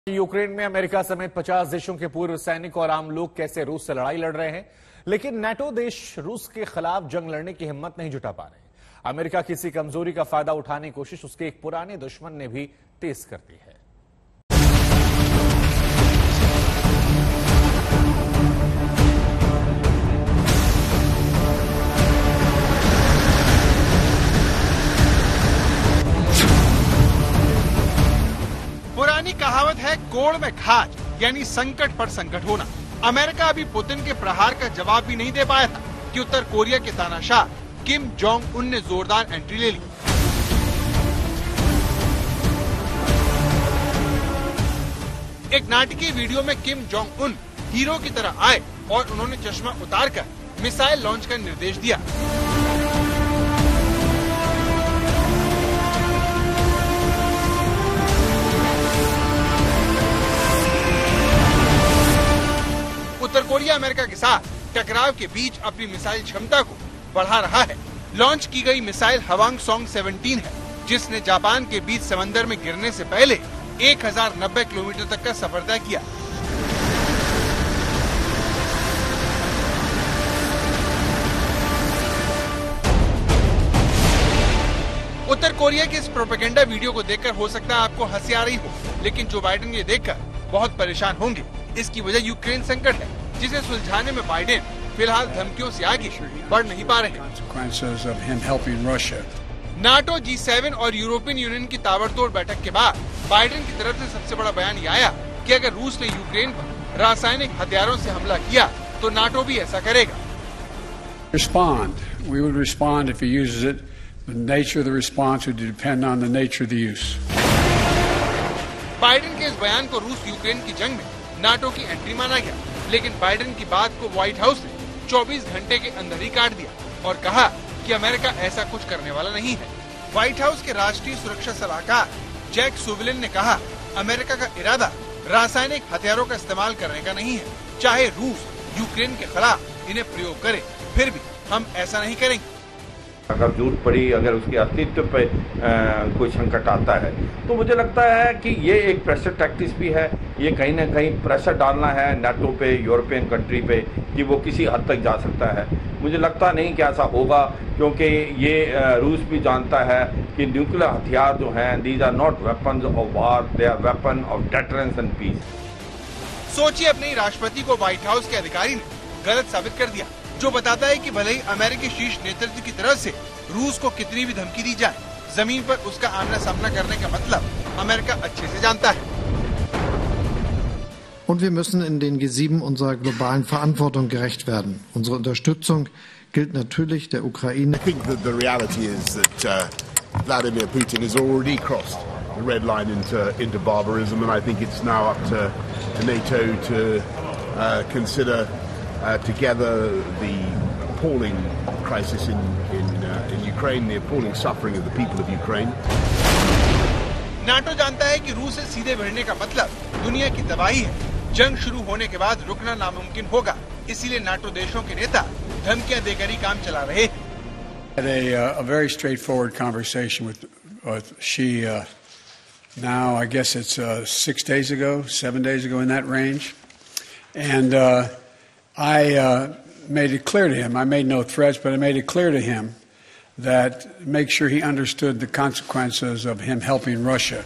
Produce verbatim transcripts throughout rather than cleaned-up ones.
Ukraine में America समेत पचास देशों के पूर्व सैनिक और आम लोग कैसे रूस से लड़ाई लड़ रहे हैं, लेकिन नाटो देश रूस के खिलाफ जंग लड़ने की हिम्मत नहीं जुटा पा रहे। अमेरिका की इसी कमजोरी का फायदा उठाने की कोशिश उसके एक पुराने दुश्मन ने भी तेज कर दी है। पुरानी कहावत है, गोड़ में खाज, यानी संकट पर संकट होना। अमेरिका अभी पुतिन के प्रहार का जवाब भी नहीं दे पाया था कि उत्तर कोरिया के तानाशाह किम जोंग उन ने जोरदार एंट्री ले ली। एक नाटकीय वीडियो में किम जोंग उन हीरो की तरह आए और उन्होंने चश्मा उतारकर मिसाइल लॉन्च का निर्देश दिया। उत्तर कोरिया अमेरिका के साथ टकराव के बीच अपनी मिसाइल क्षमता को बढ़ा रहा है। लॉन्च की गई मिसाइल हवांग सॉन्ग सत्रह है, जिसने जापान के बीच समंदर में गिरने से पहले एक हजार नब्बे किलोमीटर तक का सफर तय किया। उत्तर कोरिया के इस प्रोपेगेंडा वीडियो को देखकर हो सकता है आपको हंसी आ रही हो, लेकिन जो बाइडेन ये देखकर बहुत परेशान होंगे। इसकी वजह यूक्रेन संकट है, जिसे सुलझाने में बाइडेन फिलहाल धमकियों से आगे बढ़ नहीं पा रहे। नाटो, जी सेवन और यूरोपियन यूनियन की ताबड़तोड़ बैठक के बाद बाइडेन की तरफ से सबसे बड़ा बयान ये आया कि अगर रूस ने यूक्रेन पर रासायनिक हथियारों से हमला किया तो नाटो भी ऐसा करेगा। Respond. We would respond if he uses it. The nature of the response would depend on the nature of the use. Biden के इस बयान को रूस यूक्रेन की जंग में नाटो की एंट्री माना गया, लेकिन बाइडेन की बात को व्हाइट हाउस ने चौबीस घंटे के अंदर ही काट दिया और कहा कि अमेरिका ऐसा कुछ करने वाला नहीं है। व्हाइट हाउस के राष्ट्रीय सुरक्षा सलाहकार जैक सुविलिन ने कहा, अमेरिका का इरादा रासायनिक हथियारों का इस्तेमाल करने का नहीं है। चाहे रूस यूक्रेन के खिलाफ इन्हें प्रयोग करे, फिर भी हम ऐसा नहीं करेंगे। अगर जरूरत पड़ी, अगर उसके अस्तित्व पे आ, कोई संकट आता है, तो मुझे लगता है कि ये एक प्रेशर टैक्टिक्स भी है। ये कहीं ना कहीं प्रेशर डालना है नाटो पे, यूरोपियन कंट्री पे, कि वो किसी हद तक जा सकता है। मुझे लगता नहीं कि ऐसा होगा, क्योंकि ये रूस भी जानता है कि न्यूक्लियर हथियार जो हैं, these are not weapons of war, they are weapon of deterrence and peace. सोचिए, अपने राष्ट्रपति को व्हाइट हाउस के अधिकारी ने गलत साबित कर दिया, जो बताता है कि भले ही अमेरिकी शीर्ष नेतृत्व की तरफ से रूस को कितनी भी धमकी दी जाए, जमीन पर उसका आमना सामना करने का मतलब अमेरिका अच्छे से जानता है। Und wir müssen in den G sieben unserer globalen Verantwortung gerecht werden. Unsere Unterstützung gilt natürlich der Ukraine. I think that the reality is that uh, Vladimir Putin has already crossed the red line into into barbarism, and I think it's now up to, to NATO to uh, consider uh, together the appalling crisis in in, uh, in Ukraine, the appalling suffering of the people of Ukraine. NATO जानता है कि रूस से सीधे भिड़ने का मतलब दुनिया की तबाही है। जंग शुरू होने के बाद रुकना नामुमकिन होगा, इसीलिए नाटो देशों के नेता धमकियां देकर ही काम चला रहे हैं। Had a, uh, a very straightforward conversation with, with she. Uh, now I guess it's uh, six days ago, seven days ago in that range, and uh, I uh, made it clear to him. I made no threats, but I made it clear to him that make sure he understood the consequences of him helping Russia.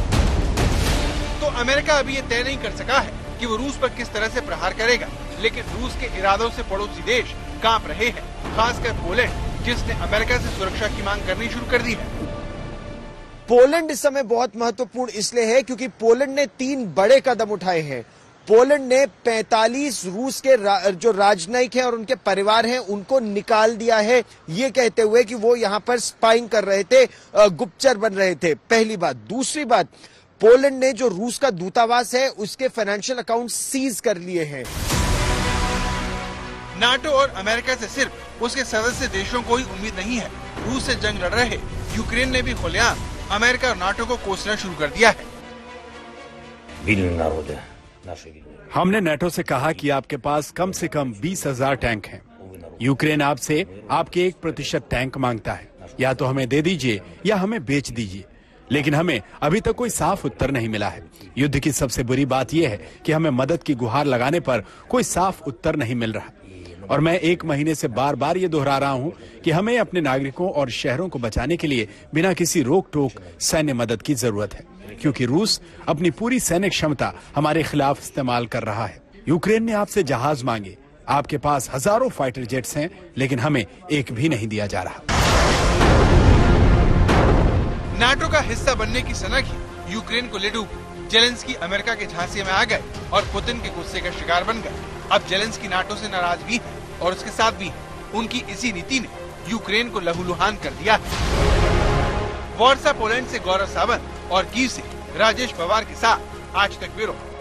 तो America अभी ये तय नहीं कर सका है कि वो रूस पर किस तरह से प्रहार करेगा, लेकिन रूस के इरादों से पड़ोसी देश कांप रहे हैं, खासकर पोलैंड, जिसने अमेरिका से सुरक्षा की मांग करनी शुरू कर दी है। पोलैंड इस समय बहुत महत्वपूर्ण इसलिए है क्योंकि पोलैंड ने तीन बड़े कदम उठाए हैं। पोलैंड ने पैंतालीस रूस के रा, जो राजनयिक हैं और उनके परिवार हैं, उनको निकाल दिया है, ये कहते हुए कि वो यहाँ पर स्पाइंग कर रहे थे, गुप्तचर बन रहे थे। पहली बात। दूसरी बात, पोलैंड ने जो रूस का दूतावास है उसके फाइनेंशियल अकाउंट सीज कर लिए हैं। नाटो और अमेरिका से सिर्फ उसके सदस्य देशों को ही उम्मीद नहीं है। रूस से जंग लड़ रहे यूक्रेन ने भी खुलेआम अमेरिका और नाटो को कोसना शुरू कर दिया है। हमने नाटो से कहा कि आपके पास कम से कम बीस हजार टैंक हैं। यूक्रेन आपसे आपके एक प्रतिशत टैंक मांगता है, या तो हमें दे दीजिए या हमें बेच दीजिए। लेकिन हमें अभी तक कोई साफ उत्तर नहीं मिला है। युद्ध की सबसे बुरी बात यह है कि हमें मदद की गुहार लगाने पर कोई साफ उत्तर नहीं मिल रहा, और मैं एक महीने से बार बार ये दोहरा रहा हूं कि हमें अपने नागरिकों और शहरों को बचाने के लिए बिना किसी रोक टोक सैन्य मदद की जरूरत है, क्योंकि रूस अपनी पूरी सैनिक क्षमता हमारे खिलाफ इस्तेमाल कर रहा है। यूक्रेन ने आपसे जहाज मांगे, आपके पास हजारों फाइटर जेट्स हैं, लेकिन हमें एक भी नहीं दिया जा रहा। नाटो का हिस्सा बनने की सनक ही यूक्रेन को ले डूबी। जेलेंस्की अमेरिका के झांसे में आ गए और पुतिन के गुस्से का शिकार बन गए। अब जेलेंस्की नाटो से नाराज भी है और उसके साथ भी है। उनकी इसी नीति ने यूक्रेन को लहूलुहान कर दिया है। वॉर्सा पोलैंड से गौरव सावंत और कीव से राजेश पवार के साथ आज तक ब्यूरो।